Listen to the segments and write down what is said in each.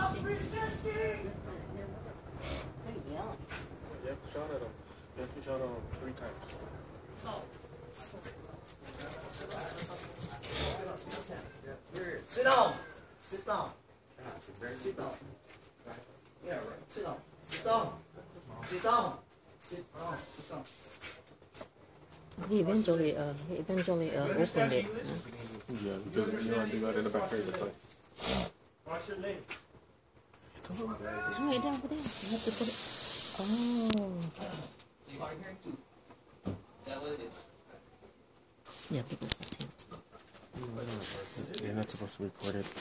You have to shout at him. You have to shout at him 3 times. Sit down. Sit down. Sit down. Yeah, right. Sit down. Sit down. Sit down. Sit down. Sit down. He eventually opened it. Yeah, because you know I do that in the back area time. What's your name? Hang it down over there. You have to put it. Oh. So you are hearing too. Is that what it is? Yeah, because that's him. You're not supposed to record it.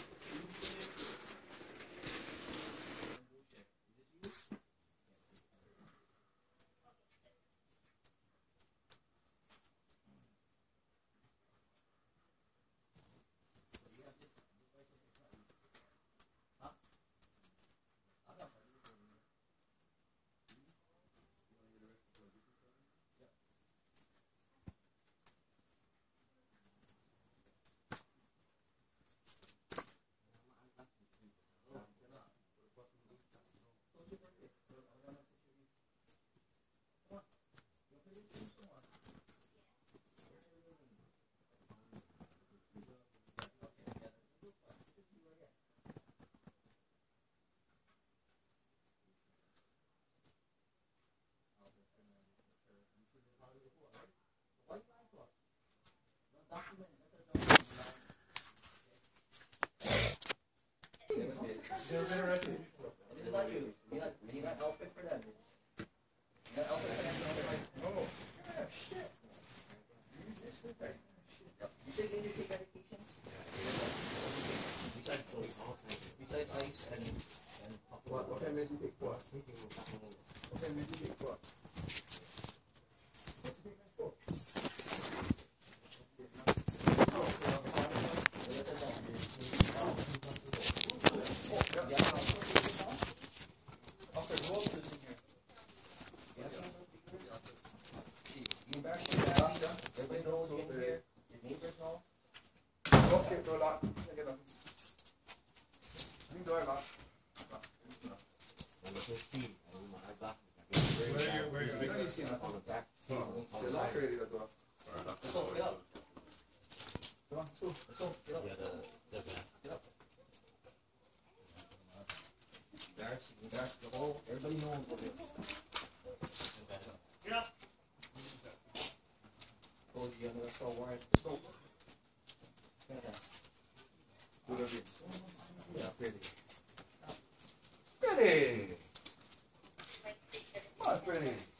This is not you. You got outfit for that. You got outfit for that. Oh, yeah, shit. You said you need to take medications? Besides ice and what kind of medicine you take for? What kind of medicine you take for? What's the name for? Everybody knows you're in here. Your neighbors know. Okay, door lock. Check it out. Door lock. Where you? You don't need to see nothing. On the back. The lock already, the door. Let's go, get up. Come on, let's go. Let's go, get up. Get up. Embarrass the whole, everybody knows what it is. Get up. Told you I'm gonna throw warrants. Let's go. Yeah, pretty. Pretty! Come on, Pretty!